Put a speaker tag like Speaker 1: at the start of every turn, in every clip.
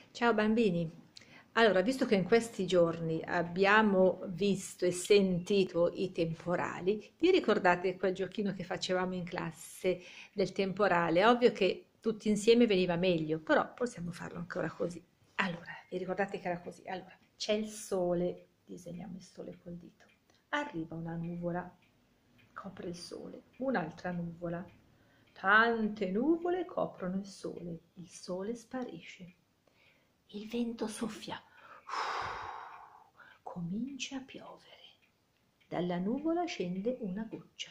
Speaker 1: Ciao bambini, allora visto che in questi giorni abbiamo visto e sentito i temporali, vi ricordate quel giochino che facevamo in classe del temporale? Ovvio che tutti insieme veniva meglio, però possiamo farlo ancora così. Allora, vi ricordate che era così? Allora, c'è il sole, disegniamo il sole col dito, arriva una nuvola, copre il sole, un'altra nuvola, tante nuvole coprono il sole sparisce. Il vento soffia, comincia a piovere. Dalla nuvola scende una goccia.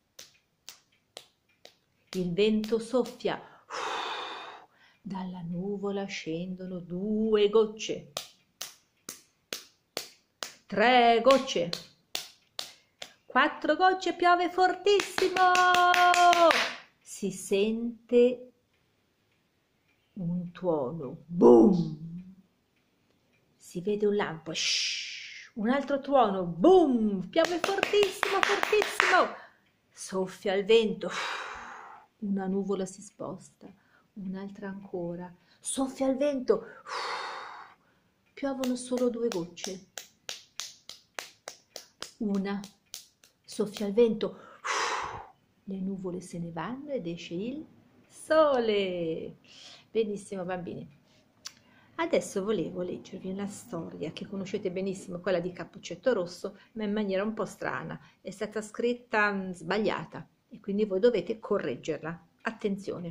Speaker 1: Il vento soffia, dalla nuvola scendono due gocce, tre gocce, quattro gocce, piove fortissimo. Si sente un tuono, boom! Si vede un lampo, shhh, un altro tuono, boom! Piove fortissimo, fortissimo! Soffia il vento, una nuvola si sposta, un'altra ancora. Soffia il vento, piovono solo due gocce. Una, soffia il vento, le nuvole se ne vanno ed esce il sole. Benissimo bambini. Adesso volevo leggervi una storia che conoscete benissimo, quella di Cappuccetto Rosso, ma in maniera un po' strana. È stata scritta sbagliata e quindi voi dovete correggerla. Attenzione.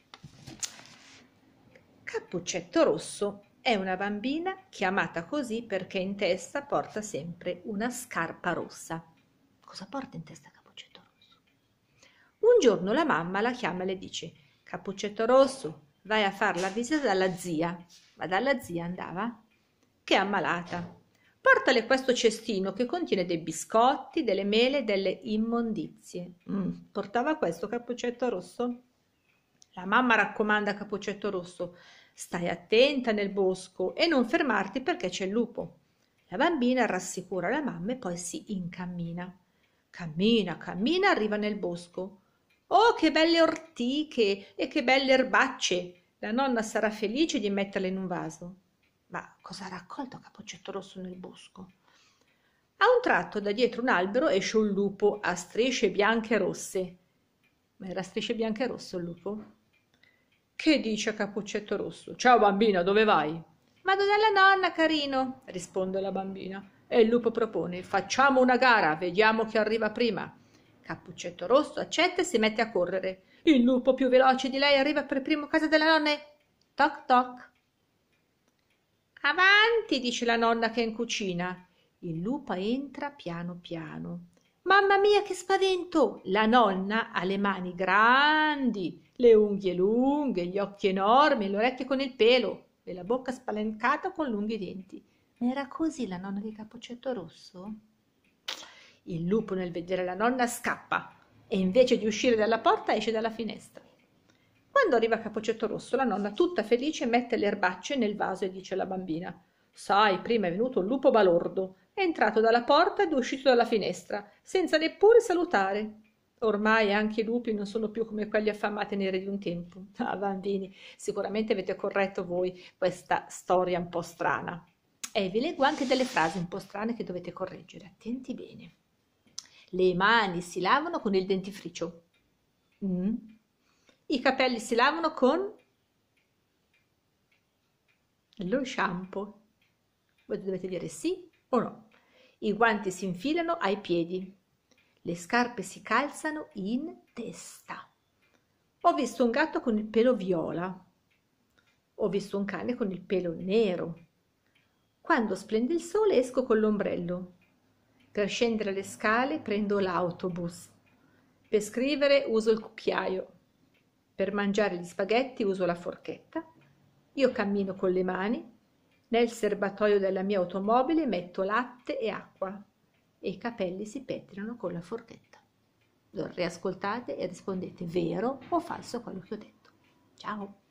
Speaker 1: Cappuccetto Rosso è una bambina chiamata così perché in testa porta sempre una scarpa rossa. Cosa porta in testa Cappuccetto Rosso? Un giorno la mamma la chiama e le dice: Cappuccetto Rosso, vai a fare la visita dalla zia. Ma dalla zia andava? Che è ammalata. Portale questo cestino che contiene dei biscotti, delle mele, delle immondizie. Portava questo Cappuccetto Rosso? La mamma raccomanda a Cappuccetto Rosso: stai attenta nel bosco e non fermarti perché c'è il lupo. La bambina rassicura la mamma e poi si incammina. Cammina, cammina, arriva nel bosco. Oh, che belle ortiche e che belle erbacce! La nonna sarà felice di metterle in un vaso. Ma cosa ha raccolto Cappuccetto Rosso nel bosco? A un tratto da dietro un albero esce un lupo a strisce bianche e rosse. Ma era a strisce bianche e rosso il lupo? Che dice a Cappuccetto Rosso? Ciao bambina, dove vai? Vado dalla nonna, carino, risponde la bambina. E il lupo propone: facciamo una gara, vediamo chi arriva prima. Cappuccetto Rosso accetta e si mette a correre. Il lupo più veloce di lei arriva per primo a casa della nonna e toc toc. Avanti, dice la nonna che è in cucina. Il lupo entra piano piano. Mamma mia, che spavento! La nonna ha le mani grandi, le unghie lunghe, gli occhi enormi, le orecchie con il pelo e la bocca spalancata con lunghi denti. Ma era così la nonna di Cappuccetto Rosso? Il lupo nel vedere la nonna scappa e invece di uscire dalla porta esce dalla finestra. Quando arriva Cappuccetto Rosso, la nonna, tutta felice, mette le erbacce nel vaso e dice alla bambina: sai, prima è venuto il lupo balordo, è entrato dalla porta ed è uscito dalla finestra, senza neppure salutare. Ormai anche i lupi non sono più come quelli affamati neri di un tempo. Ah, bambini, sicuramente avete corretto voi questa storia un po' strana. E vi leggo anche delle frasi un po' strane che dovete correggere. Attenti bene. Le mani si lavano con il dentifricio. Mm. I capelli si lavano con lo shampoo. Voi dovete dire sì o no. I guanti si infilano ai piedi. Le scarpe si calzano in testa. Ho visto un gatto con il pelo viola. Ho visto un cane con il pelo nero. Quando splende il sole esco con l'ombrello. Per scendere le scale prendo l'autobus. Per scrivere uso il cucchiaio. Per mangiare gli spaghetti uso la forchetta. Io cammino con le mani. Nel serbatoio della mia automobile metto latte e acqua. E i capelli si pettinano con la forchetta. Lo riascoltate e rispondete vero o falso a quello che ho detto. Ciao!